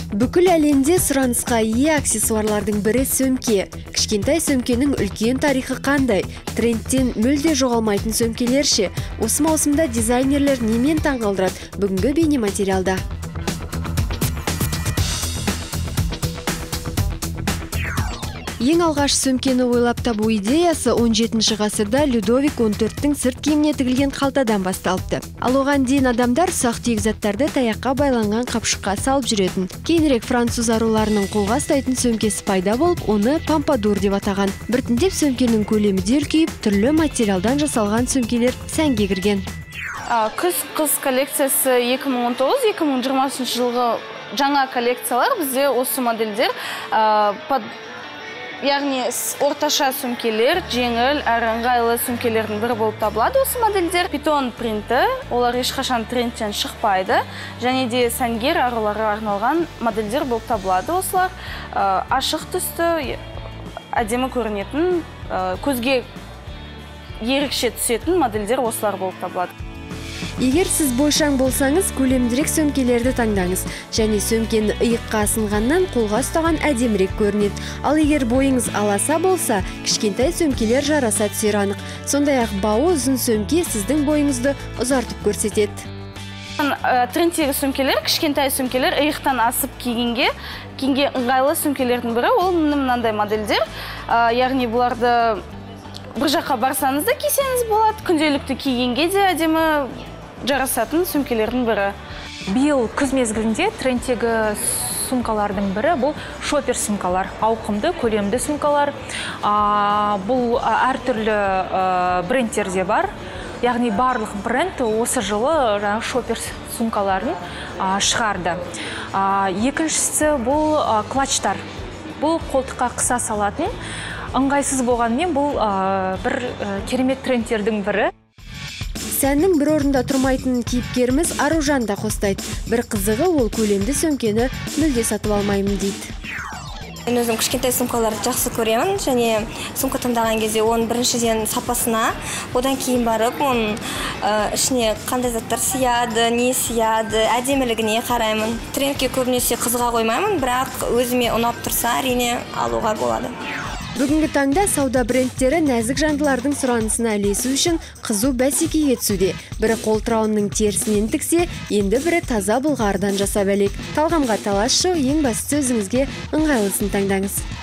Бүкіл әлемде сұранысқа ие аксессуарлардың бірі сөмке. Кішкентай сөмкенің үлкен тарихы қандай? Трендтен мүлде жоғалмайтын сөмкелер ше? Осы маусымда дизайнерлер немен таңғалдырады? Бүгінгі бейнематериалда. Ең алғаш сөмкені ойлап табу идеясы 17 ғасырда Людовик XIV сырт киіміне тігілген қалтадан басталыпты. Ал оған дейін адамдар ұсақ түйек заттарды таяққа байланған қапшыққа салып жүретін. Кейінірек француз аруларының қолға ұстайтын сөмкесі пайда болып, оны помпадур деп атаған. Біртіндеп сөмкенің көлемі де үлкейіп, түрлі материалдан жасалған сөмкелер сәнге кірген. Күз коллекциясы 2019-2020 жылғы жаңа коллекциялар бізде осы модельдер яғни орташа сөмкелер, жеңіл, әрі ыңғайлы сөмкелердің бірі болып табылады осы модельдер. Питон принті, олар ешқашан трендтен шықпайды. Және де сәнгер аруларға арналған модельдер болып табылады осылар. Ашық түсті, әдемі көрінетін, көзге ерекше түсетін модельдер осылар болып табылады. Егер сіз бойшаң болсаңыз, көлемдірек сөмкелерді таңдаңыз. Және сөмкені иыққа асынғаннан қолға ұстаған әдемірек көрінеді. Ал егер бойыңыз аласа болса, кішкентай сөмкелер жараса түсер анық. Сондай-ақ бауы ұзын сөмке сіздің бойыңызды ұзартып көрсетеді. Трендтегі сөмкелер, кішкентай сөмкелер иықтан асып кигенге ыңғайлы сөмкелердің бірі, ол мынандай модельдер. Яғни бұларды бір жаққа барсаңыз да кисеңіз болады, күнделікті кигенге де әдемі жарасатын сөмкелердің бірі. Биыл күз мезгілінде трендтегі сумкалардың бірі бұл шопер сумкалар, ауқымды, көлемді сумкалар. Бұл әртүрлі брендтерде бар. Яғни барлық бренд осы жылы шопер сумкаларын шығарды. Екіншісі бұл клатчтар. Бұл қолтыққа қыса салатын. Ыңғайсыз болғанмен бұл бір керемет трендтердің бірі. Сәннің бір орында тұрмайтын кейіпкеріміз Аружан да қостайды. Бір қызығы ол көлемді сөмкені мүлде сатып алмаймын дейді. Мен өзім кішкентай сумкаларды жақсы көремін, және сумка таңдаған кезде оның біріншіден сапасына, одан кейін барып, оның ішіне қандай заттар сияды, не сияды, әдемілігіне қараймын. Трендке көбінесе қызыға қоймаймын, бірақ өзіме ұнап тұрса, әрине алуға болады. Бүгінгі таңда сауда брендтері нәзік жандылардың сұранысына ілесу үшін қызу бәсекеге түсуде. Бірі қолтырауының терісінен тіксе, енді бірі таза былғарыдан жасап әлек. Талғамға таласшы, ең бастысы өзіңізге ыңғайлысын таңдаңыз.